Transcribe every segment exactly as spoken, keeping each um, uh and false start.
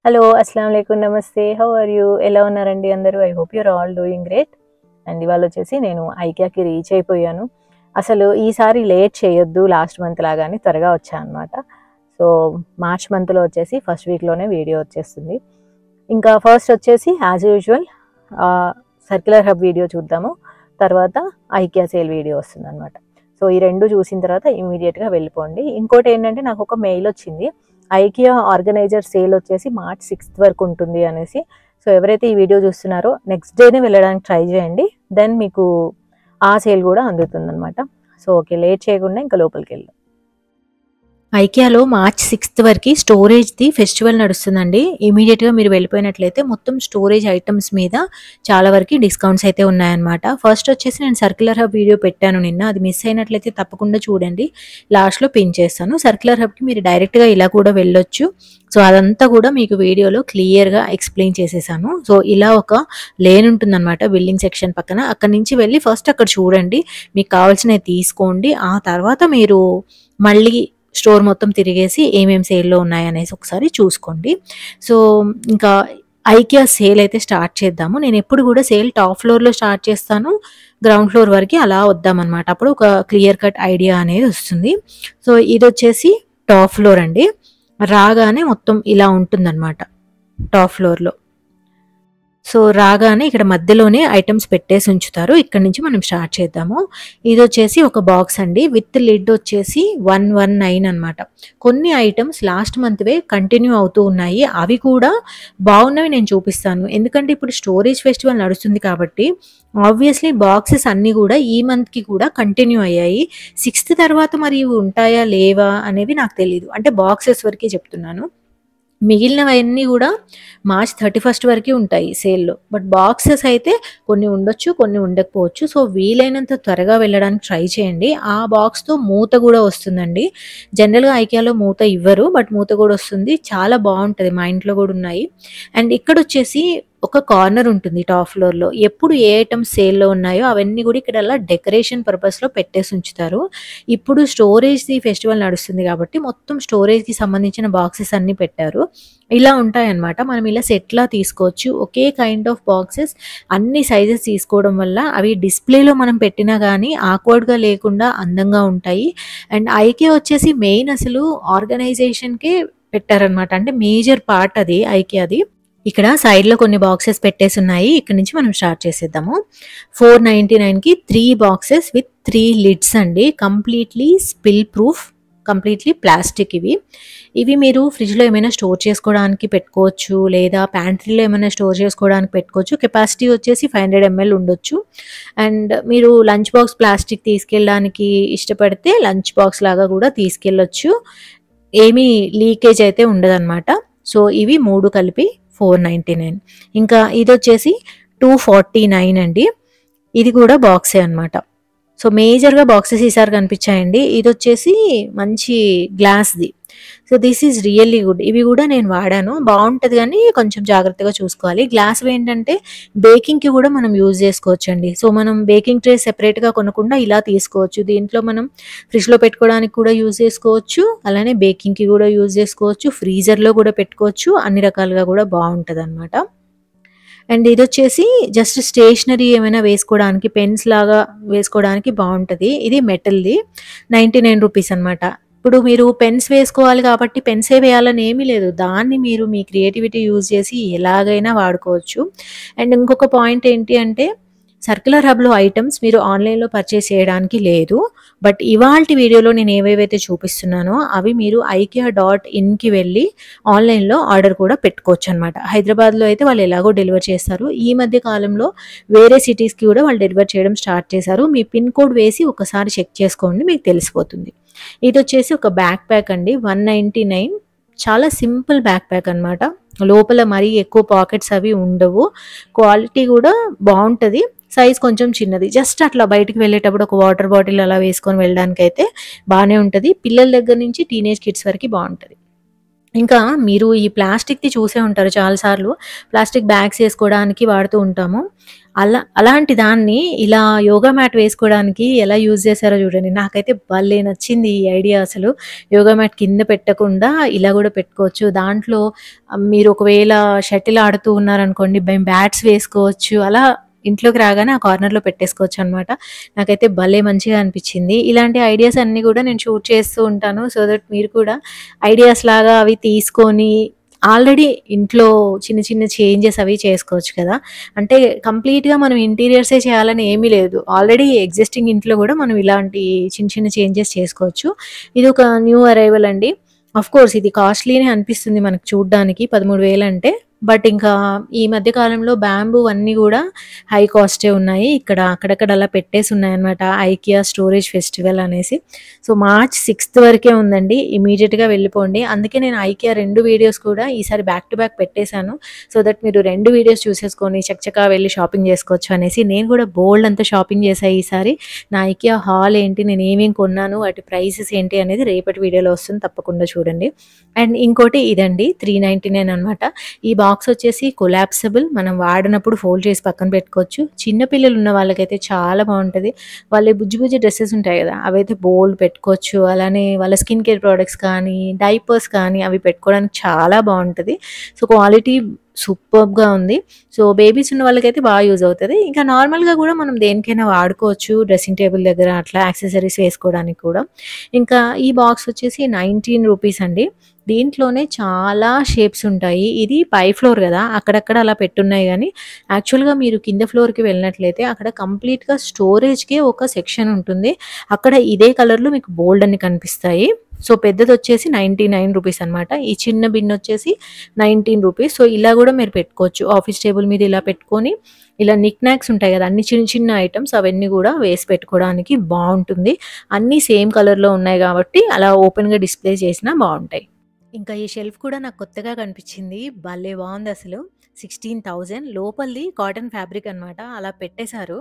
Hello అస్సలాము అలైకుం నమస్తే how are you ఎలా ఉన్నారండి అందరూ I hope you're all doing great and ఇవాళ వచ్చేసి నేను ఐకియాకి రీచ్ అయిపోయాను అసలు ఈసారి లేట్ చేయొద్దు లాస్ట్ మంత్ లాగానే త్వరగా వచ్చాను అనమాట సో మార్చ్ మంత్లో వచ్చేసి ఫస్ట్ వీక్లోనే వీడియో వచ్చేస్తుంది ఇంకా ఫస్ట్ వచ్చేసి as usual circular hub video చూద్దాము తర్వాత ఐకియా సేల్ వీడియో వస్తుంది అనమాట సో ఈ రెండు చూసిన తర్వాత ఇమీడియట్గా వెళ్ళిపోండి ఇంకోటి ఏంటంటే నాకు ఒక మెయిల్ వచ్చింది ఐకియా ఆర్గనైజర్ సేల్ వచ్చేసి మార్చ్ సిక్స్త్ వరకు ఉంటుంది అనేసి సో ఎవరైతే ఈ వీడియో చూస్తున్నారో నెక్స్ట్ డేనే వెళ్ళడానికి ట్రై చేయండి దెన్ మీకు ఆ సేల్ కూడా అందుతుంది అనమాట సో ఓకే లేట్ చేయకుండా ఇంకా లోపలికి వెళ్దాం ఐకియాలో మార్చ్ సిక్స్త్ వరకు స్టోరేజ్ది ఫెస్టివల్ నడుస్తుందండి ఇమీడియట్గా మీరు వెళ్ళిపోయినట్లయితే మొత్తం స్టోరేజ్ ఐటమ్స్ మీద చాలా వరకు డిస్కౌంట్స్ అయితే ఉన్నాయన్నమాట ఫస్ట్ వచ్చేసి నేను సర్క్యులర్ హబ్ వీడియో పెట్టాను నిన్న అది మిస్ అయినట్లయితే తప్పకుండా చూడండి లాస్ట్లో పిన్ చేస్తాను సర్క్యులర్ హబ్కి మీరు డైరెక్ట్గా ఇలా కూడా వెళ్ళొచ్చు సో అదంతా కూడా మీకు వీడియోలో క్లియర్గా ఎక్స్ప్లెయిన్ చేసేసాను సో ఇలా ఒక లేన్ ఉంటుందన్నమాట బిల్డింగ్ సెక్షన్ పక్కన అక్కడ నుంచి వెళ్ళి ఫస్ట్ అక్కడ చూడండి మీకు కావాల్సినవి తీసుకోండి ఆ తర్వాత మీరు మళ్ళీ స్టోర్ మొత్తం తిరిగేసి ఏమేమి సేల్లో ఉన్నాయనేసి ఒకసారి చూసుకోండి సో ఇంకా ఐకియా సేల్ అయితే స్టార్ట్ చేద్దాము నేను ఎప్పుడు కూడా సేల్ టాప్ ఫ్లోర్లో స్టార్ట్ చేస్తాను గ్రౌండ్ ఫ్లోర్ వరకు అలా వద్దామన్నమాట అప్పుడు ఒక క్లియర్ కట్ ఐడియా అనేది వస్తుంది సో ఇది వచ్చేసి టాప్ ఫ్లోర్ అండి రాగానే మొత్తం ఇలా ఉంటుందన్నమాట టాప్ ఫ్లోర్లో సో రాగానే ఇక్కడ మధ్యలోనే ఐటమ్స్ పెట్టేసి ఉంచుతారు ఇక్కడ నుంచి మనం స్టార్ట్ చేద్దాము ఇది వచ్చేసి ఒక బాక్స్ అండి విత్ లిడ్ వచ్చేసి వన్ వన్ నైన్ అనమాట కొన్ని ఐటమ్స్ లాస్ట్ మంత్వే కంటిన్యూ అవుతూ ఉన్నాయి అవి కూడా బాగున్నవి నేను చూపిస్తాను ఎందుకంటే ఇప్పుడు స్టోరేజ్ ఫెస్టివల్ నడుస్తుంది కాబట్టి ఆబ్వియస్లీ బాక్సెస్ అన్నీ కూడా ఈ మంత్కి కూడా కంటిన్యూ అయ్యాయి సిక్స్త్ తర్వాత మరి ఇవి ఉంటాయా లేవా అనేవి నాకు తెలియదు అంటే బాక్సెస్ వరకే చెప్తున్నాను మిగిలినవన్నీ కూడా మార్చ్ థర్టీ ఫస్ట్ వరకు ఉంటాయి సేల్లో బట్ బాక్సెస్ అయితే కొన్ని ఉండొచ్చు కొన్ని ఉండకపోవచ్చు సో వీలైనంత త్వరగా వెళ్ళడానికి ట్రై చేయండి ఆ బాక్స్తో మూత కూడా వస్తుందండి జనరల్గా ఐకియాలో మూత ఇవ్వరు బట్ మూత కూడా వస్తుంది చాలా బాగుంటుంది మా ఇంట్లో కూడా ఉన్నాయి అండ్ ఇక్కడ వచ్చేసి ఒక కార్నర్ ఉంటుంది టాప్ ఫ్లోర్లో ఎప్పుడు ఏ ఐటమ్స్ సేల్లో ఉన్నాయో అవన్నీ కూడా ఇక్కడ అలా డెకరేషన్ పర్పస్లో పెట్టేసి ఉంచుతారు ఇప్పుడు స్టోరేజ్ది ఫెస్టివల్ నడుస్తుంది కాబట్టి మొత్తం స్టోరేజ్కి సంబంధించిన బాక్సెస్ అన్నీ పెట్టారు ఇలా ఉంటాయన్నమాట మనం ఇలా సెట్లా తీసుకోవచ్చు ఒకే కైండ్ ఆఫ్ బాక్సెస్ అన్ని సైజెస్ తీసుకోవడం వల్ల అవి డిస్ప్లేలో మనం పెట్టినా కానీ ఆక్వర్డ్గా లేకుండా అందంగా ఉంటాయి అండ్ ఐకియా వచ్చేసి మెయిన్ అసలు ఆర్గనైజేషన్కే పెట్టారనమాట అంటే మేజర్ పార్ట్ అది ఐకియాది ఇక్కడ సైడ్లో కొన్ని బాక్సెస్ పెట్టేసి ఉన్నాయి ఇక్కడ నుంచి మనం స్టార్ట్ చేసేద్దాము ఫోర్ నైంటీ నైన్కి three boxes with three lids అండి completely spill proof completely plastic ఇవి ఇవి మీరు ఫ్రిడ్జ్లో ఏమైనా స్టోర్ చేసుకోవడానికి పెట్టుకోవచ్చు లేదా ప్యాంట్రీలో ఏమైనా స్టోర్ చేసుకోవడానికి పెట్టుకోవచ్చు కెపాసిటీ వచ్చేసి ఫైవ్ హండ్రెడ్ ఎంఎల్ ఉండొచ్చు అండ్ మీరు లంచ్ బాక్స్ ప్లాస్టిక్ తీసుకెళ్ళడానికి ఇష్టపడితే లంచ్ బాక్స్ లాగా కూడా తీసుకెళ్ళొచ్చు ఏమీ లీకేజ్ అయితే ఉండదన్నమాట సో ఇవి మూడు కలిపి ఫోర్ నైంటీ నైన్ ఇంకా ఇది వచ్చేసి టూ ఫార్టీ నైన్ అండి ఇది కూడా బాక్సే అనమాట సో మేజర్గా బాక్సెస్ ఈసారి కనిపించాయండి ఇది వచ్చేసి మంచి గ్లాస్ది so this is really good ఇవి కూడా నేను వాడాను బాగుంటుంది కానీ కొంచెం జాగ్రత్తగా చూసుకోవాలి గ్లాస్ ఏంటంటే బేకింగ్కి కూడా మనం యూజ్ చేసుకోవచ్చు అండి సో మనం బేకింగ్ ట్రే సెపరేట్గా కొనకుండా ఇలా తీసుకోవచ్చు దీంట్లో మనం ఫ్రిడ్జ్లో పెట్టుకోవడానికి కూడా యూజ్ చేసుకోవచ్చు అలానే బేకింగ్కి కూడా యూజ్ చేసుకోవచ్చు ఫ్రీజర్లో కూడా పెట్టుకోవచ్చు అన్ని రకాలుగా కూడా బాగుంటుంది అనమాట అండ్ ఇది వచ్చేసి జస్ట్ స్టేషనరీ ఏమైనా వేసుకోవడానికి పెన్స్ లాగా వేసుకోవడానికి బాగుంటుంది ఇది మెటల్ది నైంటీ నైన్ రూపీస్ అనమాట ఇప్పుడు మీరు పెన్స్ వేసుకోవాలి కాబట్టి పెన్సే వేయాలని ఏమీ లేదు దాన్ని మీరు మీ క్రియేటివిటీ యూజ్ చేసి ఎలాగైనా వాడుకోవచ్చు అండ్ ఇంకొక పాయింట్ ఏంటి అంటే సర్క్యులర్ హబ్లో ఐటమ్స్ మీరు ఆన్లైన్లో పర్చేస్ చేయడానికి లేదు బట్ ఇవాళ వీడియోలో నేను ఏవేవైతే చూపిస్తున్నానో అవి మీరు ఐకియా డాట్ ఇన్కి వెళ్ళి ఆన్లైన్లో ఆర్డర్ కూడా పెట్టుకోవచ్చు అనమాట హైదరాబాద్లో అయితే వాళ్ళు ఎలాగో డెలివర్ చేస్తారు ఈ మధ్య కాలంలో వేరే సిటీస్కి కూడా వాళ్ళు డెలివర్ చేయడం స్టార్ట్ చేశారు మీ పిన్ కోడ్ వేసి ఒకసారి చెక్ చేసుకోండి మీకు తెలిసిపోతుంది ఇది వచ్చేసి ఒక బ్యాక్ ప్యాక్ అండి వన్ నైంటీ నైన్ చాలా సింపుల్ బ్యాక్ ప్యాక్ అనమాట లోపల మరీ ఎక్కువ పాకెట్స్ అవి ఉండవు క్వాలిటీ కూడా బాగుంటుంది సైజ్ కొంచెం చిన్నది జస్ట్ అట్లా బయటికి వెళ్ళేటప్పుడు ఒక వాటర్ బాటిల్ అలా వేసుకొని వెళ్ళడానికి అయితే బాగానే ఉంటుంది పిల్లల దగ్గర నుంచి టీనేజ్ కిడ్స్ వరకు బాగుంటుంది ఇంకా మీరు ఈ ప్లాస్టిక్ది చూసే ఉంటారు చాలాసార్లు ప్లాస్టిక్ బ్యాగ్స్ వేసుకోవడానికి వాడుతూ ఉంటాము అలా అలాంటి దాన్ని ఇలా యోగా మ్యాట్ వేసుకోవడానికి ఎలా యూజ్ చేశారో చూడండి. నాకైతే భలే నచ్చింది ఈ ఐడియా అసలు. యోగా మ్యాట్ కింద పెట్టకుండా ఇలా కూడా పెట్టుకోవచ్చు. దాంట్లో ఆహ్, మీరు ఒకవేళ షటిల్ ఆడుతూ ఉన్నారనుకోండి, మేము బ్యాట్స్ వేసుకోవచ్చు. అలా ఇంట్లోకి రాగానే ఆ కార్నర్‌లో పెట్టేసుకోవచ్చనమాట. నాకైతే భలే మంచిగా అనిపిచ్చింది. ఇలాంటి ఐడియాస్ అన్నీ కూడా నేను షూట్ చేస్తూ ఉంటాను. సో దట్ మీరు కూడా ఐడియాస్ లాగా అవి తీసుకొని ఆల్రెడీ ఇంట్లో చిన్న చిన్న చేంజెస్ అవి చేసుకోవచ్చు కదా! అంటే కంప్లీట్‌గా మనం ఇంటీరియర్సే చేయాలని ఏమీ లేదు. ఆల్రెడీ ఎగ్జిస్టింగ్ ఇంట్లో కూడా మనం ఇలాంటి చిన్న చిన్న చేంజెస్ చేసుకోవచ్చు. ఇదొక న్యూ అరైవల్ అండి. ఆఫ్‌కోర్స్ ఇది కాస్ట్‌లీనే అనిపిస్తుంది మనకు చూడ్డానికి పదమూడు వేలు అంటే. బట్ ఇంకా ఈ మధ్య కాలంలో బ్యాంబూ అన్నీ గూడా హై కాస్టే ఉన్నాయి. ఇక్కడ అక్కడక్కడ అలా పెట్టేసున్నాయన్నమాట. ఐకియా స్టోరేజ్ ఫెస్టివల్ అనేసి. సో, మార్చ్ సిక్స్త్ వరకే ఉందండి. ఇమ్మీడియేట్‌గా వెళ్ళిపోండి. అందుకే నేను ఐకియా రెండు వీడియోస్ కూడా ఈసారి బ్యాక్ టు బ్యాక్ పెట్టేశాను. సో దట్ మీరు రెండు వీడియోస్ చూసేసుకొని చకచకా వెళ్లి షాపింగ్ చేసుకోవచ్చు అనేసి. నేను కూడా బోలెడంత అంతా షాపింగ్ చేశా ఈసారి. నా ఐకియా హాల్ ఏంటి, నేను ఏమేమి కొన్నాను, వాటి ప్రైసెస్ ఏంటి అనేది రేపటి వీడియోలో వస్తుంది. తప్పకుండా చూడండి. అండ్ ఇంకోటి ఇదండి త్రీ నైంటీ నైన్ అనమాట. ఈ బాక్స్ వచ్చేసి కొలాప్సిబుల్. మనం వాడినప్పుడు ఫోల్డ్ చేసి పక్కన పెట్టుకోవచ్చు. చిన్న పిల్లలు ఉన్న వాళ్ళకైతే చాలా బాగుంటుంది. వాళ్ళ బుజ్జి బుజ్జి డ్రెస్సెస్ ఉంటాయి కదా, అవైతే బోల్డ్ పెట్టుకోవచ్చు. అలానే వాళ్ళ స్కిన్ కేర్ ప్రోడక్ట్స్ కానీ, డైపర్స్ కానీ అవి పెట్టుకోవడానికి చాలా బాగుంటుంది. సో క్వాలిటీ సూపర్బ్‌గా ఉంది. సో బేబీస్ ఉన్న వాళ్ళకైతే బాగా యూజ్ అవుతది. ఇంకా నార్మల్‌గా కూడా మనం దేనికైనా వాడుకోవచ్చు. డ్రెసింగ్ టేబుల్ దగ్గర అట్లా యాక్సెసరీస్ వేసుకోవడానికి కూడా. ఇంకా ఈ బాక్స్ వచ్చేసి నైన్టీన్ రూపీస్ అండి. దీంట్లోనే చాలా షేప్స్ ఉంటాయి. ఇది పై ఫ్లోర్ కదా, అక్కడక్కడ అలా పెట్టున్నాయి గానీ, యాక్చువల్‌గా మీరు కింద ఫ్లోర్‌కి వెళ్ళినట్లయితే అక్కడ కంప్లీట్‌గా స్టోరేజ్‌కే ఒక సెక్షన్ ఉంటుంది. అక్కడ ఇదే కలర్‌లో మీకు బోల్డ్ అన్ని కనిపిస్తాయి. సో పెద్దదొచ్చేసి నైంటీ నైన్ రూపీస్ అనమాట. ఈ చిన్న బిన్ వచ్చేసి నైన్టీన్ రూపీస్. సో ఇలా కూడా మీరు పెట్టుకోవచ్చు. ఆఫీస్ టేబుల్ మీద ఇలా పెట్టుకొని ఇలా నిక్ నాక్స్ ఉంటాయి కదా, అన్ని చిన్న చిన్న ఐటమ్స్ అవన్నీ కూడా వేసి పెట్టుకోవడానికి బాగుంటుంది. అన్నీ సేమ్ కలర్‌లో ఉన్నాయి కాబట్టి అలా ఓపెన్‌గా డిస్‌ప్లే చేసినా బాగుంటాయి. ఇంకా ఈ షెల్ఫ్ కూడా నాకు కొత్తగా కనిపించింది. భలే బాగుందసలు. పదహారు వేలు లోపలిది కాటన్ ఫ్యాబ్రిక్ అనమాట. అలా పెట్టేశారు.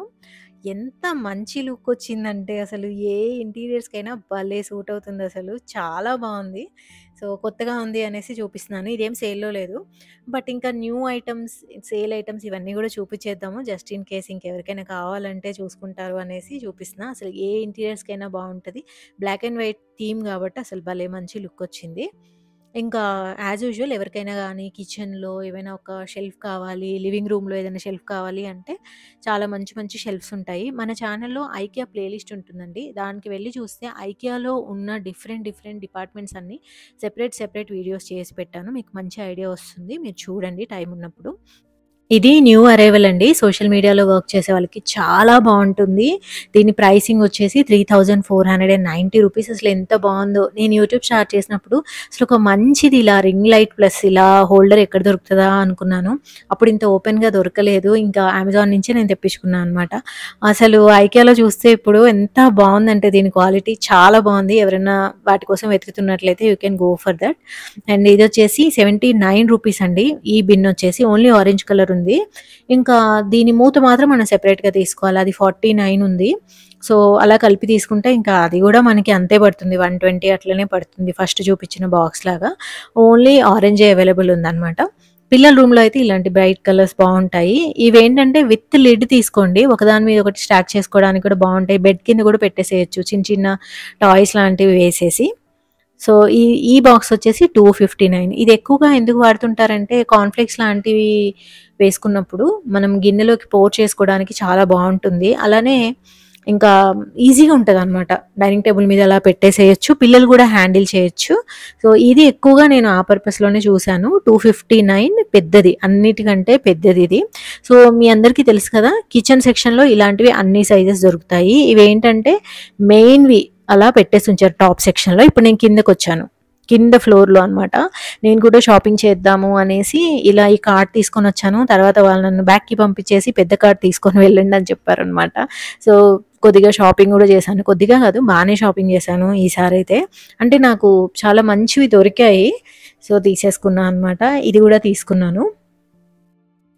ఎంత మంచి లుక్ వచ్చిందంటే అసలు ఏ ఇంటీరియర్స్‌కైనా భలే సూట్ అవుతుందసలు. చాలా బాగుంది. సో కొత్తగా ఉంది అనేసి చూపిస్తున్నాను. ఇదేం సేల్‌లో లేదు. బట్ ఇంకా న్యూ ఐటెమ్స్, సేల్ ఐటెమ్స్ ఇవన్నీ కూడా చూపించేద్దాము. జస్ట్ ఇన్ కేస్ ఇంకెవరికైనా కావాలంటే చూసుకుంటారు అనేసి చూపిస్తున్నా. అసలు ఏ ఇంటీరియర్స్‌కైనా బాగుంటది. బ్లాక్ అండ్ వైట్ థీమ్ కాబట్టి అసలు భలే మంచి లుక్ వచ్చింది. ఇంకా యాజ్ యూజువల్ ఎవరికైనా గానీ కిచెన్‌లో ఏవైనా ఒక షెల్ఫ్ కావాలి, లివింగ్ రూమ్‌లో ఏదైనా షెల్ఫ్ కావాలి అంటే చాలా మంచి మంచి షెల్ఫ్స్ ఉంటాయి. మన ఛానల్‌లో ఐకియా ప్లేలిస్ట్ ఉంటుందండి. దానికి వెళ్లి చూస్తే ఐకియాలో ఉన్న డిఫరెంట్ డిఫరెంట్ డిపార్ట్మెంట్స్ అన్నీ సెపరేట్ సెపరేట్ వీడియోస్ చేసి పెట్టాను. మీకు మంచి ఐడియా వస్తుంది. మీరు చూడండి టైం ఉన్నప్పుడు. ఇది న్యూ అరైవల్ అండి. సోషల్ మీడియాలో వర్క్ చేసే వాళ్ళకి చాలా బావుంటుంది. దీని ప్రైసింగ్ వచ్చేసి three thousand four hundred ninety rupees. అసలు ఎంత బావుందో. నేను యూట్యూబ్ స్టార్ట్ చేసినప్పుడు అసలు ఒక మంచిది ఇలా రింగ్ లైట్ ప్లస్ ఇలా హోల్డర్ ఎక్కడ దొరుకుతదా అనుకున్నాను. అప్పుడు ఇంత ఓపెన్‌గా దొరకలేదు. ఇంకా అమెజాన్ నుంచే నేను తెప్పించుకున్నాను అనమాట. అసలు ఐకియాలో చూస్తే ఇప్పుడు ఎంత బావుందంటే దీని క్వాలిటీ చాలా బావుంది. ఎవరైనా వాటి కోసం వెతుకుతున్నట్లయితే you can go for that. And ఇదొచ్చేసి సెవెంటీ నైన్ రూపీస్ అండి. ఈ బిన్ వచ్చేసి ఓన్లీ ఆరెంజ్ కలర్ ఉంది. ఇంకా దీని మూత మాత్రం మనం సెపరేట్‌గా తీసుకోవాలి. అది ఫార్టీ నైన్ ఉంది. సో అలా కలిపి తీసుకుంటే ఇంకా అది కూడా మనకి అంతే పడుతుంది. వన్ ట్వంటీ అట్లనే పడుతుంది. ఫస్ట్ చూపించిన బాక్స్ లాగా. ఓన్లీ ఆరెంజే అవైలబుల్ ఉందన్నమాట. పిల్లల రూమ్‌లో అయితే ఇలాంటి బ్రైట్ కలర్స్ బావుంటాయి. ఇవేంటంటే విత్ లిడ్ తీసుకోండి. ఒకదాని మీద ఒకటి స్టాక్ చేసుకోవడానికి కూడా బావుంటాయి. బెడ్ కింద కూడా పెట్టేసేయొచ్చు. చిన్న చిన్న టాయ్స్ లాంటివి వేసేసి. సో ఈ ఈ బాక్స్ వచ్చేసి టూ ఫిఫ్టీ నైన్. ఇది ఎక్కువగా ఎందుకు వాడుతుంటారంటే కార్న్‌ఫ్లేక్స్ లాంటివి వేసుకున్నప్పుడు మనం గిన్నెలోకి పోర్ చేసుకోవడానికి చాలా బావుంటుంది. అలానే ఇంకా ఈజీగా ఉంటదనమాట. డైనింగ్ టేబుల్ మీద అలా పెట్టేసేయొచ్చు. పిల్లలు కూడా హ్యాండిల్ చేయొచ్చు. సో ఇది ఎక్కువగా నేను ఆ పర్పస్‌లోనే చూసాను. టూ ఫిఫ్టీ నైన్ పెద్దది. అన్నిటికంటే పెద్దది ఇది. సో మీ అందరికీ తెలుసు కదా, కిచెన్ సెక్షన్‌లో ఇలాంటివి అన్ని సైజెస్ దొరుకుతాయి. ఇవేంటంటే మెయిన్‌వి అలా పెట్టేసి ఉంచారు టాప్ సెక్షన్‌లో. ఇప్పుడు నేను కిందకొచ్చాను. కింద ఫ్లోర్‌లో అనమాట. నేను కూడా షాపింగ్ చేద్దాము అనేసి ఇలా ఈ కార్ట్ తీసుకొనొచ్చాను. తర్వాత వాళ్ళు నన్ను బ్యాక్‌కి పంపించేసి పెద్ద కార్ట్ తీసుకొని వెళ్ళండి అని చెప్పారనమాట. సో కొద్దిగా షాపింగ్ కూడా చేశాను. కొద్దిగా కాదు, బానే షాపింగ్ చేశాను ఈసారైతే. అంటే నాకు చాలా మంచివి దొరికాయి. సో తీసేసుకున్నా అనమాట. ఇది కూడా తీసుకున్నాను.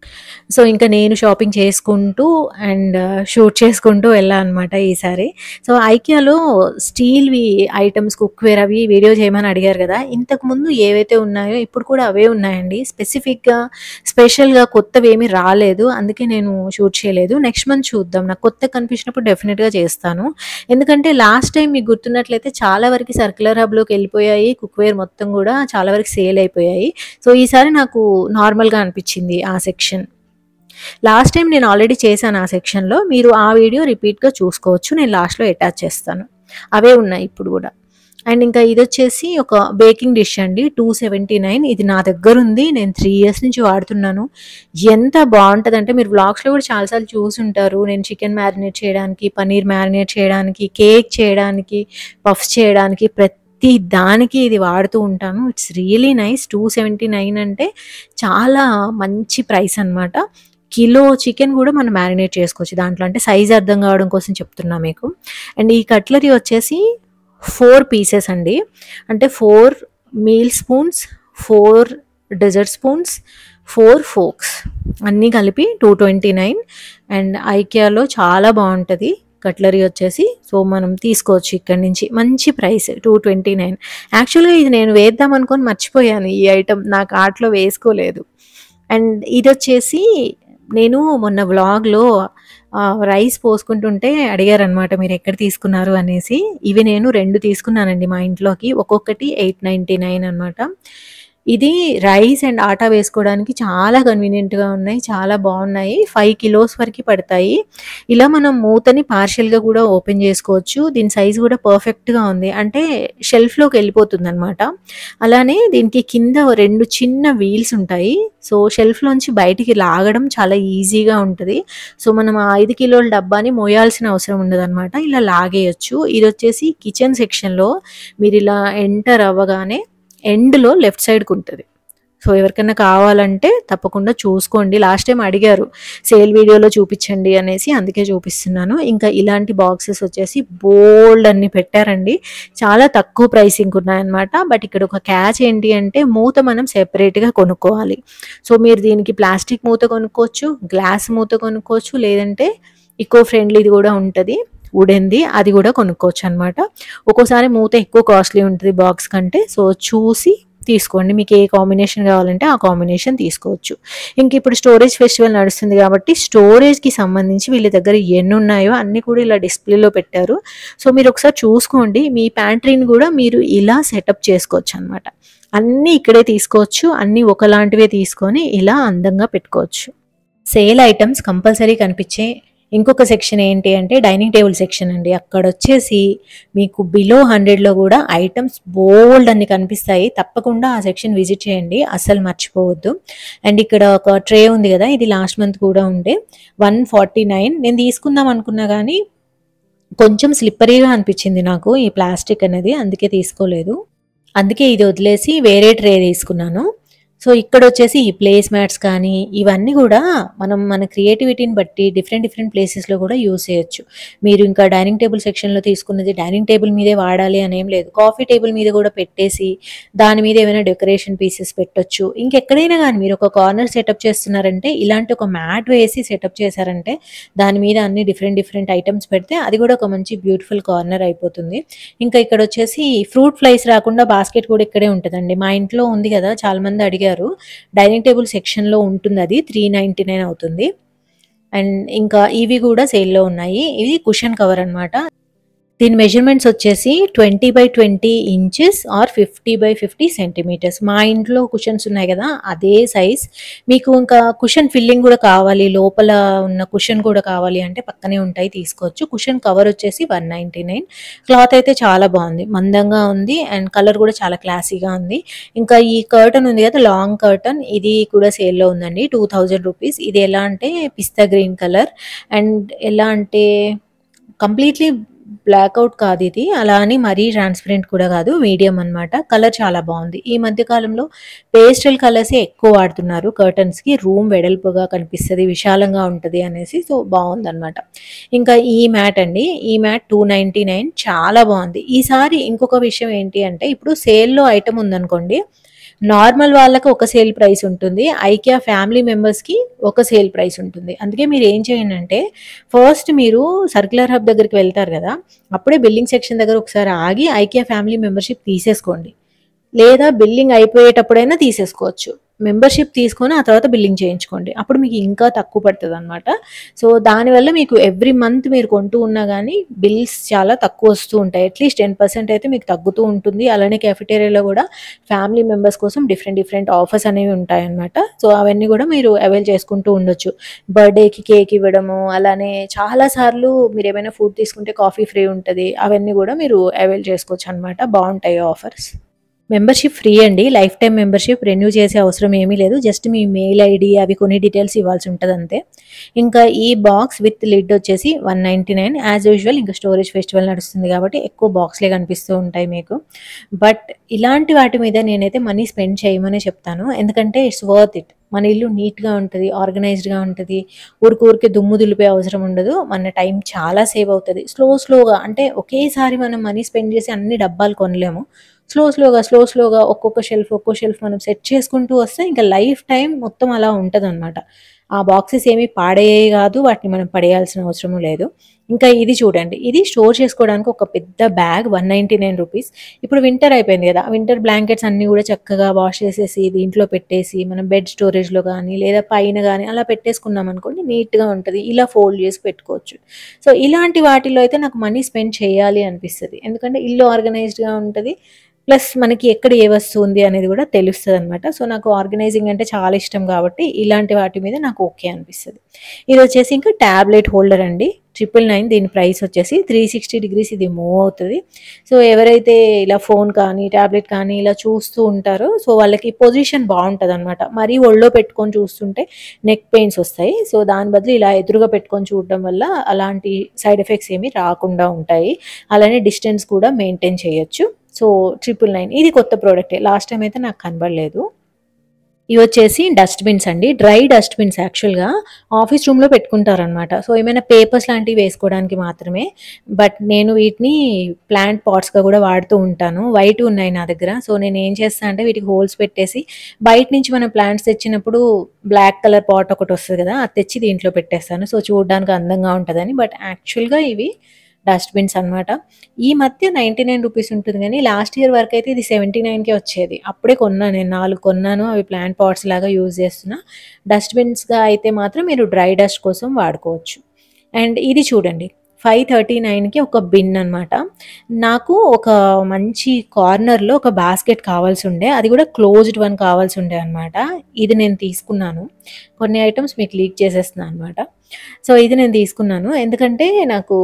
సో ఇంకా నేను షాపింగ్ చేసుకుంటూ అండ్ షూట్ చేసుకుంటూ వెళ్ళా అనమాట ఈసారి. సో ఐకియాలో స్టీల్‌వి ఐటెమ్స్ కుక్‌వేర్ అవి వీడియో చేయమని అడిగారు కదా! ఇంతకుముందు ఏవైతే ఉన్నాయో ఇప్పుడు కూడా అవే ఉన్నాయండి. స్పెసిఫిక్‌గా, స్పెషల్‌గా కొత్తవేమీ రాలేదు. అందుకే నేను షూట్ చేయలేదు. నెక్స్ట్ మంత్ చూద్దాం. నాకు కొత్తగా కనిపించినప్పుడు డెఫినిట్‌గా చేస్తాను. ఎందుకంటే లాస్ట్ టైం మీకు గుర్తున్నట్లయితే చాలా వరకు సర్క్యులర్ హబ్‌లోకి వెళ్ళిపోయాయి. కుక్‌వేర్ మొత్తం కూడా చాలా వరకు సేల్ అయిపోయాయి. సో ఈసారి నాకు నార్మల్‌గా అనిపించింది ఆ సెక్షన్. లాస్ట్ టైం నేను ఆల్రెడీ చేశాను ఆ సెక్షన్‌లో. మీరు ఆ వీడియో రిపీట్‌గా చూసుకోవచ్చు. నేను లాస్ట్‌లో అటాచ్ చేస్తాను. అవే ఉన్నాయి ఇప్పుడు గూడా. అండ్ ఇంకా ఇదొచ్చేసి ఒక బేకింగ్ డిష్ అండి. టూ సెవెంటీ నైన్ ఇది నా దగ్గరుంది. నేను త్రీ ఇయర్స్ నుంచి వాడుతున్నాను. ఎంత బావుంటదంటే మీరు వ్లాగ్స్‌లో కూడా చాలా సార్లు చూసుంటారు. నేను చికెన్ మ్యారినేట్ చేయడానికి, పన్నీర్ మ్యారినేట్ చేయడానికి, కేక్ చేయడానికి, పఫ్స్ చేయడానికి ప్రతి దానికి ఇది వాడుతూ ఉంటాను. It's really nice. Two seventy nine అంటే చాలా మంచి ప్రైస్ అనమాట. కిలో చికెన్ కూడా మనం మ్యారినేట్ చేసుకోవచ్చు దాంట్లో. అంటే సైజ్ అర్థం కావడం కోసం చెప్తున్నా మీకు. అండ్ ఈ కట్లరీ వచ్చేసి ఫోర్ పీసెస్ అండి. అంటే four meal spoons, four dessert spoons, four forks అన్నీ కలిపి టూ ట్వంటీ నైన్. అండ్ ఐకియాలో చాలా బాగుంటుంది కట్లరీ వచ్చేసి. సో మనం తీసుకోవచ్చు ఇక్కడ నుంచి. మంచి ప్రైస్ టూ ట్వంటీ నైన్. యాక్చువల్గా ఇది నేను వేద్దాం అనుకొని మర్చిపోయాను. ఈ ఐటమ్ నా కార్ట్లో వేసుకోలేదు. అండ్ ఇది వచ్చేసి నేను మొన్న వ్లాగ్లో రైస్ పోసుకుంటుంటే అడిగారనమాట మీరు ఎక్కడ తీసుకున్నారు అనేసి. ఇవి నేను రెండు తీసుకున్నానండి మా ఇంట్లోకి. ఒక్కొక్కటి ఎయిట్ నైంటీ నైన్ అనమాట. ఇది రైస్ అండ్ ఆటా వేసుకోవడానికి చాలా కన్వీనియంట్‌గా ఉన్నాయి. చాలా బాగున్నాయి. ఫైవ్ కిలోస్ వరకు పడతాయి. ఇలా మనం మూతని పార్షియల్‌గా కూడా ఓపెన్ చేసుకోవచ్చు. దీని సైజ్ కూడా పర్ఫెక్ట్‌గా ఉంది. అంటే షెల్ఫ్‌లోకి వెళ్ళిపోతుందనమాట. అలానే దీనికి కింద రెండు చిన్న వీల్స్ ఉంటాయి. సో షెల్ఫ్‌లోంచి బయటికి లాగడం చాలా ఈజీగా ఉంటది. సో మనం ఆ ఐదు కిలోల డబ్బాని మోయాల్సిన అవసరం ఉండదనమాట. ఇలా లాగేయొచ్చు. ఇదొచ్చేసి కిచెన్ సెక్షన్‌లో మీరు ఇలా ఎంటర్ అవ్వగానే ఎండ్‌లో లెఫ్ట్ సైడ్‌కి ఉంటది. సో ఎవరికైనా కావాలంటే తప్పకుండా చూసుకోండి. లాస్ట్ టైం అడిగారు సేల్ వీడియోలో చూపించండి అనేసి, అందుకే చూపిస్తున్నాను. ఇంకా ఇలాంటి బాక్సెస్ వచ్చేసి బోల్డ్ అన్ని పెట్టారండి. చాలా తక్కువ ప్రైసింగ్ ఉన్నాయన్నమాట. బట్ ఇక్కడ ఒక క్యాచ్ ఏంటి అంటే మూత మనం సెపరేట్‌గా కొనుక్కోవాలి. సో మీరు దీనికి ప్లాస్టిక్ మూత కొనుక్కోవచ్చు, గ్లాస్ మూత కొనుక్కోవచ్చు, లేదంటే ఈకో ఫ్రెండ్లీది కూడా ఉంటుంది వుడెన్‌ది, అది కూడా కొనుక్కోవచ్చు అనమాట. ఒక్కోసారి మూత ఎక్కువ కాస్ట్లీ ఉంటుంది బాక్స్ కంటే. సో చూసి తీసుకోండి. మీకు ఏ కాంబినేషన్ కావాలంటే ఆ కాంబినేషన్ తీసుకోవచ్చు. ఇంక ఇప్పుడు స్టోరేజ్ ఫెస్టివల్ నడుస్తుంది కాబట్టి స్టోరేజ్‌కి సంబంధించి వీళ్ళ దగ్గర ఎన్ని ఉన్నాయో అన్నీ కూడా ఇలా డిస్ప్లేలో పెట్టారు. సో మీరు ఒకసారి చూసుకోండి. మీ ప్యాంట్రీని కూడా మీరు ఇలా సెటప్ చేసుకోవచ్చు అనమాట. అన్నీ ఇక్కడే తీసుకోవచ్చు. అన్నీ ఒకలాంటివే తీసుకొని ఇలా అందంగా పెట్టుకోవచ్చు. సేల్ ఐటమ్స్ కంపల్సరీ కనిపించే ఇంకొక సెక్షన్ ఏంటి అంటే డైనింగ్ టేబుల్ సెక్షన్ అండి. అక్కడ వచ్చేసి మీకు బిలో హండ్రెడ్లో కూడా ఐటమ్స్ బోల్డ్ అన్ని కనిపిస్తాయి. తప్పకుండా ఆ సెక్షన్ విజిట్ చేయండి, అస్సలు మర్చిపోవద్దు. అండ్ ఇక్కడ ఒక ట్రే ఉంది కదా, ఇది లాస్ట్ మంత్ కూడా ఉండే వన్ ఫార్టీ నైన్. నేను తీసుకుందాం అనుకున్నా కానీ కొంచెం స్లిప్పరీగా అనిపించింది నాకు ఈ ప్లాస్టిక్ అనేది, అందుకే తీసుకోలేదు. అందుకే ఇది వదిలేసి వేరే ట్రే తీసుకున్నాను. సో ఇక్కడ వచ్చేసి ఈ ప్లేస్ మ్యాట్స్ కానీ ఇవన్నీ కూడా మనం మన క్రియేటివిటీని బట్టి డిఫరెంట్ డిఫరెంట్ ప్లేసెస్లో కూడా యూస్ చేయొచ్చు. మీరు ఇంకా డైనింగ్ టేబుల్ సెక్షన్లో తీసుకున్నది డైనింగ్ టేబుల్ మీదే వాడాలి అని ఏం లేదు. కాఫీ టేబుల్ మీద కూడా పెట్టేసి దాని మీద ఏమైనా డెకరేషన్ పీసెస్ పెట్టొచ్చు. ఇంకెక్కడైనా కానీ మీరు ఒక కార్నర్ సెటప్ చేస్తున్నారంటే ఇలాంటి ఒక మ్యాట్ వేసి సెటప్ చేశారంటే దాని మీద అన్ని డిఫరెంట్ డిఫరెంట్ ఐటమ్స్ పెడితే అది కూడా ఒక మంచి బ్యూటిఫుల్ కార్నర్ అయిపోతుంది. ఇంకా ఇక్కడ వచ్చేసి ఫ్రూట్ ఫ్లైస్ రాకుండా బాస్కెట్ కూడా ఇక్కడే ఉంటుందండి. మా ఇంట్లో ఉంది కదా, చాలా మంది అడిగారు. డైనింగ్ టేబుల్ సెక్షన్లో ఉంటుంది, అది త్రీ నైంటీ నైన్ అవుతుంది. అండ్ ఇంకా ఇవి కూడా సేల్లో ఉన్నాయి. ఇది కుషన్ కవర్ అనమాట. దీని మెజర్మెంట్స్ వచ్చేసి twenty by twenty inches or fifty by fifty centimetres. మా ఇంట్లో కుషన్స్ ఉన్నాయి కదా, అదే సైజ్. మీకు ఇంకా కుషన్ ఫిల్లింగ్ కూడా కావాలి, లోపల ఉన్న కుషన్ కూడా కావాలి అంటే పక్కనే ఉంటాయి, తీసుకోవచ్చు. కుషన్ కవర్ వచ్చేసి వన్ నైంటీ నైన్. క్లాత్ అయితే చాలా బాగుంది, మందంగా ఉంది అండ్ కలర్ కూడా చాలా క్లాసీగా ఉంది. ఇంకా ఈ కర్టన్ ఉంది కదా, లాంగ్ కర్టన్, ఇది కూడా సేల్లో ఉందండి. Two thousand rupees. ఇది ఎలా అంటే పిస్తా గ్రీన్ కలర్ అండ్ ఎలా అంటే కంప్లీట్లీ బ్లాక్అవుట్ కాదు ఇది, అలా అని మరీ ట్రాన్స్పరెంట్ కూడా కాదు, మీడియం అనమాట. కలర్ చాలా బాగుంది. ఈ మధ్య కాలంలో పేస్టల్ కలర్సే ఎక్కువ వాడుతున్నారు కర్టన్స్కి. రూమ్ వెడల్పుగా కనిపిస్తుంది, విశాలంగా ఉంటుంది అనేసి. సో బాగుందన్నమాట. ఇంకా ఈ మ్యాట్ అండి, ఈ మ్యాట్ టూ నైంటీ నైన్ చాలా బాగుంది. ఈసారి ఇంకొక విషయం ఏంటి అంటే ఇప్పుడు సేల్లో ఐటమ్ ఉందనుకోండి, నార్మల్ వాళ్ళకి ఒక సేల్ ప్రైస్ ఉంటుంది, ఐకియా ఫ్యామిలీ మెంబర్స్కి ఒక సేల్ ప్రైస్ ఉంటుంది. అందుకే మీరు ఏం చేయండి అంటే ఫస్ట్ మీరు సర్క్యులర్ హబ్ దగ్గరికి వెళ్తారు కదా, అప్పుడే బిల్లింగ్ సెక్షన్ దగ్గర ఒకసారి ఆగి ఐకియా ఫ్యామిలీ మెంబర్షిప్ తీసేసుకోండి, లేదా బిల్లింగ్ అయిపోయేటప్పుడైనా తీసేసుకోవచ్చు. మెంబర్షిప్ తీసుకొని ఆ తర్వాత బిల్లింగ్ చేయించుకోండి, అప్పుడు మీకు ఇంకా తక్కువ పడుతుంది అనమాట. సో దానివల్ల మీకు ఎవ్రీ మంత్ మీరు కొంటూ ఉన్నా కానీ బిల్స్ చాలా తక్కువ వస్తూ ఉంటాయి, అట్లీస్ట్ టెన్ పర్సెంట్ అయితే మీకు తగ్గుతూ ఉంటుంది. అలానే క్యాఫెటేరియాలో కూడా ఫ్యామిలీ మెంబర్స్ కోసం డిఫరెంట్ డిఫరెంట్ ఆఫర్స్ అనేవి ఉంటాయన్నమాట. సో అవన్నీ కూడా మీరు అవైల్ చేసుకుంటూ ఉండొచ్చు. బర్త్డేకి కేక్ ఇవ్వడము, అలానే చాలాసార్లు మీరు ఏమైనా ఫుడ్ తీసుకుంటే కాఫీ ఫ్రీ ఉంటుంది, అవన్నీ కూడా మీరు అవైల్ చేసుకోవచ్చు అనమాట. బాగుంటాయి ఆఫర్స్. మెంబర్షిప్ ఫ్రీ అండి, లైఫ్ టైం మెంబర్షిప్, రెన్యూ చేసే అవసరం ఏమీ లేదు. జస్ట్ మీ మెయిల్ ఐడి అవి కొన్ని డీటెయిల్స్ ఇవ్వాల్సి ఉంటుంది అంతే. ఇంకా ఈ బాక్స్ విత్ లిడ్ వచ్చేసి one ninety nine as usual. ఇంకా స్టోరేజ్ ఫెస్టివల్ నడుస్తుంది కాబట్టి ఎక్కువ బాక్స్లే కనిపిస్తూ ఉంటాయి మీకు. బట్ ఇలాంటి వాటి మీద నేనైతే మనీ స్పెండ్ చేయమని చెప్తాను, ఎందుకంటే ఇట్స్ వర్త్ ఇట్. మన ఇల్లు నీట్గా ఉంటుంది, ఆర్గనైజ్డ్గా ఉంటుంది, ఊరికూరికి దుమ్ము దులిపే అవసరం ఉండదు, మన టైం చాలా సేవ్ అవుతుంది. స్లో స్లోగా అంటే ఒకేసారి మనం మనీ స్పెండ్ చేసి అన్ని డబ్బాలు కొనలేము. స్లో స్లోగా స్లో స్లోగా ఒక్కొక్క షెల్ఫ్ ఒక్కో షెల్ఫ్ మనం సెట్ చేసుకుంటూ వస్తే ఇంకా లైఫ్ టైం మొత్తం అలా ఉంటుంది అనమాట. ఆ బాక్సెస్ ఏమీ పాడేయే కాదు, వాటిని మనం పడేయాల్సిన అవసరం లేదు. ఇంకా ఇది చూడండి, ఇది స్టోర్ చేసుకోవడానికి ఒక పెద్ద bag one ninety nine rupees. ఇప్పుడు వింటర్ అయిపోయింది కదా, వింటర్ బ్లాంకెట్స్ అన్నీ కూడా చక్కగా వాష్ చేసేసి దీంట్లో పెట్టేసి మనం బెడ్ స్టోరేజ్లో కానీ లేదా పైన కానీ అలా పెట్టేసుకున్నాం అనుకోండి, నీట్గా ఉంటుంది. ఇలా ఫోల్డ్ చేసి పెట్టుకోవచ్చు. సో ఇలాంటి వాటిలో అయితే నాకు మనీ స్పెండ్ చేయాలి అనిపిస్తుంది, ఎందుకంటే ఇల్లు ఆర్గనైజ్డ్గా ఉంటుంది, ప్లస్ మనకి ఎక్కడ ఏ వస్తువు ఉంది అనేది కూడా తెలుస్తుంది అనమాట. సో నాకు ఆర్గనైజింగ్ అంటే చాలా ఇష్టం కాబట్టి ఇలాంటి వాటి మీద నాకు ఓకే అనిపిస్తుంది. ఇది వచ్చేసి ఇంకా ట్యాబ్లెట్ హోల్డర్ అండి, ట్రిపుల్ నైన్. దీని ప్రైస్ వచ్చేసి త్రీ సిక్స్టీ డిగ్రీస్ ఇది మూవ్ అవుతుంది. సో ఎవరైతే ఇలా ఫోన్ కానీ ట్యాబ్లెట్ కానీ ఇలా చూస్తూ ఉంటారో సో వాళ్ళకి పొజిషన్ బాగుంటుంది అనమాట. మరీ ఒళ్ళో పెట్టుకొని చూస్తుంటే నెక్ పెయిన్స్ వస్తాయి. సో దాని బదులు ఇలా ఎదురుగా పెట్టుకొని చూడడం వల్ల అలాంటి సైడ్ ఎఫెక్ట్స్ ఏమీ రాకుండా ఉంటాయి. అలానే డిస్టెన్స్ కూడా మెయింటైన్ చేయొచ్చు. సో ట్రిపుల్ నైన్ ఇది కొత్త ప్రోడక్టే, లాస్ట్ టైం అయితే నాకు కనబడలేదు. ఇవి వచ్చేసి డస్ట్బిన్స్ అండి, డ్రై డస్ట్బిన్స్. యాక్చువల్గా ఆఫీస్ రూమ్లో పెట్టుకుంటారనమాట. సో ఏమైనా పేపర్స్ లాంటివి వేసుకోవడానికి మాత్రమే, బట్ నేను వీటిని ప్లాంట్ పాట్స్గా కూడా వాడుతూ ఉంటాను. వైట్ ఉన్నాయి నా దగ్గర. సో నేను ఏం చేస్తాను అంటే వీటికి హోల్స్ పెట్టేసి బయట నుంచి మనం ప్లాంట్స్ తెచ్చినప్పుడు బ్లాక్ కలర్ పాట్ ఒకటి వస్తుంది కదా, అది తెచ్చి దీంట్లో పెట్టేస్తాను. సో చూడడానికి అందంగా ఉంటుందని. బట్ యాక్చువల్గా ఇవి డస్ట్బిన్స్ అనమాట. ఈ మధ్య నైంటీ నైన్ రూపీస్ ఉంటుంది, కానీ లాస్ట్ ఇయర్ వరకు అయితే ఇది సెవెంటీ నైన్కే వచ్చేది. అప్పుడే కొన్నాను నేను, నాలుగు కొన్నాను. అవి ప్లాంట్ పాట్స్ లాగా యూజ్ చేస్తున్నా. డస్ట్బిన్స్గా అయితే మాత్రం మీరు డ్రై డస్ట్ కోసం వాడుకోవచ్చు. అండ్ ఇది చూడండి, ఫైవ్ థర్టీ నైన్కి ఒక బిన్ అనమాట. నాకు ఒక మంచి కార్నర్లో ఒక బాస్కెట్ కావాల్సి ఉండే, అది కూడా క్లోజ్డ్ వన్ కావాల్సి ఉండే అనమాట. ఇది నేను తీసుకున్నాను. కొన్ని ఐటమ్స్ మీకు లీక్ చేసేస్తున్నాను అనమాట. సో ఇది నేను తీసుకున్నాను ఎందుకంటే నాకు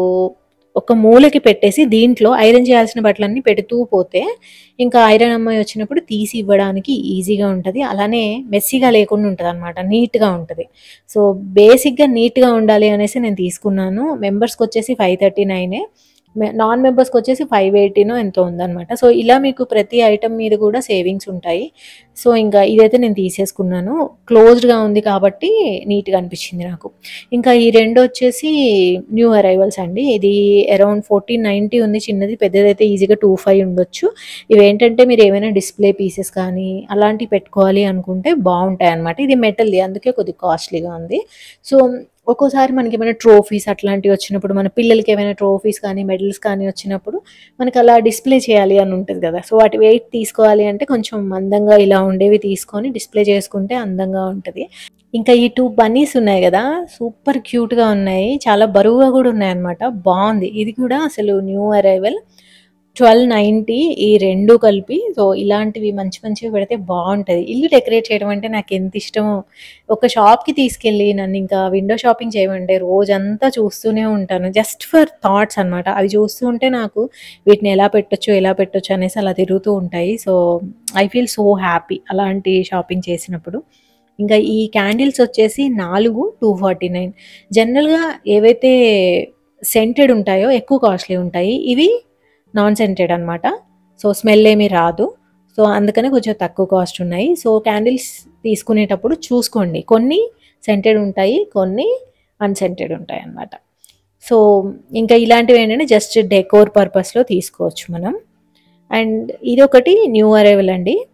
ఒక మూలకి పెట్టేసి దీంట్లో ఐరన్ చేయాల్సిన బట్టలన్నీ పెడుతూ పోతే ఇంకా ఐరన్ అమ్మాయి వచ్చినప్పుడు తీసి ఇవ్వడానికి ఈజీగా ఉంటుంది, అలానే మెస్సీగా లేకుండా ఉంటుంది అనమాట, నీట్గా ఉంటుంది. సో బేసిక్గా నీట్గా ఉండాలి అనేసి నేను తీసుకున్నాను. మెంబర్స్కి వచ్చేసి ఫైవ్ థర్టీ నైనే, నాన్ మెంబర్స్కి వచ్చేసి ఫైవ్ ఎయిటీనో ఎంతో ఉందన్నమాట. సో ఇలా మీకు ప్రతి ఐటమ్ మీద కూడా సేవింగ్స్ ఉంటాయి. సో ఇంకా ఇదైతే నేను తీసేసుకున్నాను, క్లోజ్డ్గా ఉంది కాబట్టి నీట్గా అనిపించింది నాకు. ఇంకా ఈ రెండు వచ్చేసి న్యూ అరైవల్స్ అండి. ఇది అరౌండ్ ఫోర్టీన్ నైంటీ ఉంది చిన్నది, పెద్దదైతే ఈజీగా టూ ఫైవ్ ఉండొచ్చు. ఇవేంటంటే మీరు ఏమైనా డిస్ప్లే పీసెస్ కానీ అలాంటివి పెట్టుకోవాలి అనుకుంటే బాగుంటాయి అన్నమాట. ఇది మెటల్ది, అందుకే కొద్దిగా కాస్ట్లీగా ఉంది. సో ఒక్కోసారి మనకి ఏమైనా ట్రోఫీస్ అట్లాంటివి వచ్చినప్పుడు, మన పిల్లలకి ఏమైనా ట్రోఫీస్ కానీ మెడల్స్ కానీ వచ్చినప్పుడు మనకి అలా డిస్ప్లే చేయాలి అని ఉంటుంది కదా. సో వాటి వెయిట్ తీసుకోవాలి అంటే కొంచెం మందంగా ఇలా ఉండేవి తీసుకొని డిస్ప్లే చేసుకుంటే అందంగా ఉంటుంది. ఇంకా ఈ టూ బన్నీస్ ఉన్నాయి కదా, సూపర్ క్యూట్గా ఉన్నాయి, చాలా బరువుగా కూడా ఉన్నాయి అనమాట. బాగుంది. ఇది కూడా అసలు న్యూ అరైవల్, ట్వెల్వ్ నైంటీ ఈ రెండు కలిపి. సో ఇలాంటివి మంచి మంచివి పెడితే బాగుంటుంది. ఇల్లు డెకరేట్ చేయడం అంటే నాకు ఎంత ఇష్టమో. ఒక షాప్కి తీసుకెళ్ళి నన్ను ఇంకా విండో షాపింగ్ చేయమంటే రోజంతా చూస్తూనే ఉంటాను, జస్ట్ ఫర్ థాట్స్ అనమాట. అవి చూస్తూ ఉంటే నాకు వీటిని ఎలా పెట్టొచ్చు ఎలా పెట్టొచ్చు అనేసి అలా తిరుగుతూ ఉంటాయి. So I feel so happy అలాంటి షాపింగ్ చేసినప్పుడు. ఇంకా ఈ క్యాండిల్స్ వచ్చేసి నాలుగు టూ ఫార్టీ నైన్. జనరల్గా ఏవైతే సెంటెడ్ ఉంటాయో ఎక్కువ కాస్ట్లీ ఉంటాయి, ఇవి నాన్ సెంటెడ్ అనమాట. సో స్మెల్ ఏమీ రాదు. సో అందుకనే కొంచెం తక్కువ కాస్ట్ ఉన్నాయి. సో క్యాండిల్స్ తీసుకునేటప్పుడు చూసుకోండి, కొన్ని సెంటెడ్ ఉంటాయి, కొన్ని అన్సెంటెడ్ ఉంటాయి అన్నమాట. సో ఇంకా ఇలాంటివి ఏంటంటే జస్ట్ డెకోర్ పర్పస్లో తీసుకోవచ్చు మనం. అండ్ ఇది ఒకటి న్యూ అరైవల్ అండి,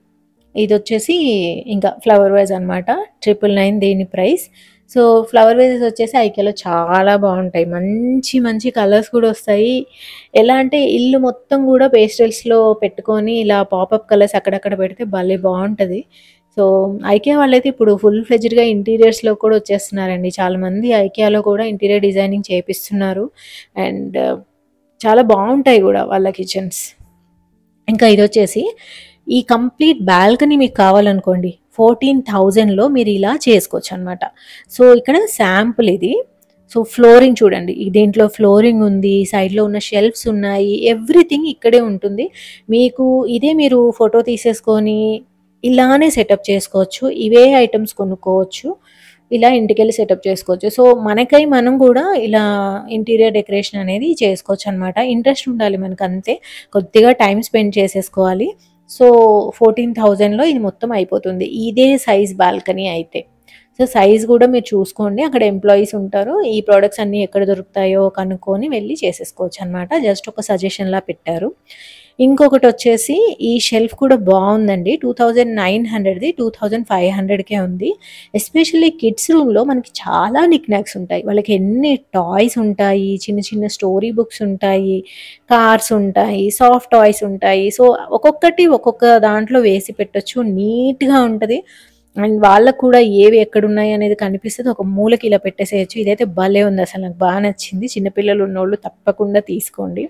ఇది వచ్చేసి ఇంకా ఫ్లవర్ వైజ్ అనమాట. ట్రిపుల్ నైన్ దీని ప్రైస్. సో ఫ్లవర్ వేజెస్ వచ్చేసి ఐకియాలో చాలా బాగుంటాయి. మంచి మంచి కలర్స్ కూడా వస్తాయి. ఎలా అంటే ఇల్లు మొత్తం కూడా పేస్టల్స్లో పెట్టుకొని ఇలా పాపప్ కలర్స్ అక్కడక్కడ పెడితే భలే బాగుంటుంది. సో ఐకియా వాళ్ళైతే ఇప్పుడు ఫుల్ ఫ్లెజ్డ్గా ఇంటీరియర్స్లో కూడా వచ్చేస్తున్నారండి. చాలామంది ఐకియాలో కూడా ఇంటీరియర్ డిజైనింగ్ చేపిస్తున్నారు. అండ్ చాలా బాగుంటాయి కూడా వాళ్ళ కిచెన్స్. ఇంకా ఇది వచ్చేసి ఈ కంప్లీట్ బాల్కనీ మీకు కావాలనుకోండి ఫోర్టీన్ థౌజండ్లో మీరు ఇలా చేసుకోవచ్చు అనమాట. సో ఇక్కడ శాంపుల్ ఇది. సో ఫ్లోరింగ్ చూడండి, దీంట్లో ఫ్లోరింగ్ ఉంది, సైడ్లో ఉన్న షెల్ఫ్స్ ఉన్నాయి, ఎవ్రీథింగ్ ఇక్కడే ఉంటుంది. మీకు ఇదే మీరు ఫోటో తీసేసుకొని ఇలానే సెటప్ చేసుకోవచ్చు. ఇవే ఐటమ్స్ కొనుక్కోవచ్చు, ఇలా ఇంటికెళ్ళి సెటప్ చేసుకోవచ్చు. సో మనకై మనం కూడా ఇలా ఇంటీరియర్ డెకరేషన్ అనేది చేసుకోవచ్చు అనమాట. ఇంట్రెస్ట్ ఉండాలి మనకు, అంతే. కొద్దిగా టైం స్పెండ్ చేసేసుకోవాలి. సో ఫోర్టీన్ థౌజండ్లో ఇది మొత్తం అయిపోతుంది, ఇదే సైజ్ బాల్కనీ అయితే. సో సైజ్ కూడా మీరు చూసుకోండి, అక్కడ ఎంప్లాయీస్ ఉంటారు, ఈ ప్రోడక్ట్స్ అన్నీ ఎక్కడ దొరుకుతాయో కనుక్కొని వెళ్ళి చేసేసుకోవచ్చు అనమాట. జస్ట్ ఒక సజెషన్లా పెట్టారు. ఇంకొకటి వచ్చేసి ఈ షెల్ఫ్ కూడా బాగుందండి. టూ థౌజండ్ నైన్ హండ్రెడ్ది టూ థౌజండ్ ఫైవ్ హండ్రెడ్కే ఉంది. ఎస్పెషల్లీ కిడ్స్ రూమ్లో మనకి చాలా నిక్ నాక్స్ ఉంటాయి. వాళ్ళకి ఎన్ని టాయ్స్ ఉంటాయి, చిన్న చిన్న స్టోరీ బుక్స్ ఉంటాయి, కార్స్ ఉంటాయి, సాఫ్ట్ టాయ్స్ ఉంటాయి. సో ఒక్కొక్కటి ఒక్కొక్క దాంట్లో వేసి పెట్టచ్చు, నీట్గా ఉంటుంది. అండ్ వాళ్ళకు కూడా ఏవి ఎక్కడున్నాయి అనేది కనిపిస్తుంది, ఒక మూలకి ఇలా పెట్టేసేయచ్చు. ఇదైతే భలే ఉంది, అసలు నాకు బాగా నచ్చింది. చిన్నపిల్లలు ఉన్నోళ్ళు తప్పకుండా తీసుకోండి.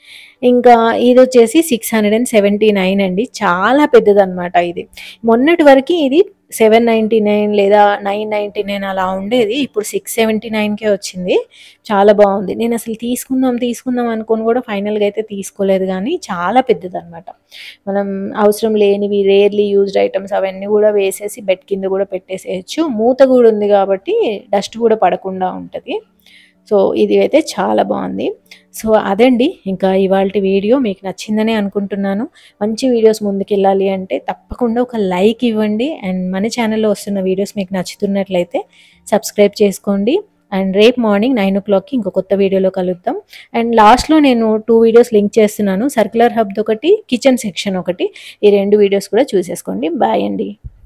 ఇంకా ఇది వచ్చేసి six hundred and seventy nine అండి, చాలా పెద్దదన్నమాట. ఇది మొన్నటి వరకు ఇది సెవెన్ నైంటీ నైన్ లేదా నైన్ నైంటీ నైన్ అలా ఉండేది, ఇప్పుడు సిక్స్ సెవెంటీ నైన్కే వచ్చింది. చాలా బాగుంది. నేను అసలు తీసుకుందాం తీసుకుందాం అనుకొని కూడా ఫైనల్గా అయితే తీసుకోలేదు, కానీ చాలా పెద్దదన్నమాట. మనం అవసరం లేనివి రేర్లీ యూజ్డ్ ఐటమ్స్ అవన్నీ కూడా వేసేసి బెడ్ కింద కూడా పెట్టేసేయచ్చు. మూత కూడా ఉంది కాబట్టి డస్ట్ కూడా పడకుండా ఉంటుంది. సో ఇది అయితే చాలా బాగుంది. సో అదండి ఇంకా ఇవాల్టి వీడియో. మీకు నచ్చిందని అనుకుంటున్నాను. మంచి వీడియోస్ ముందుకెళ్ళాలి అంటే తప్పకుండా ఒక లైక్ ఇవ్వండి. అండ్ మన ఛానల్లో వస్తున్న వీడియోస్ మీకు నచ్చుతున్నట్లయితే సబ్స్క్రైబ్ చేసుకోండి. అండ్ రేపు మార్నింగ్ నైన్ ఓ క్లాక్కి ఇంకో కొత్త వీడియోలో కలుద్దాం. అండ్ లాస్ట్లో నేను టూ వీడియోస్ లింక్ చేస్తున్నాను, సర్క్యులర్ హబ్ది ఒకటి, కిచెన్ సెక్షన్ ఒకటి. ఈ రెండు వీడియోస్ కూడా చూసేసుకోండి. బాయ్ అండి.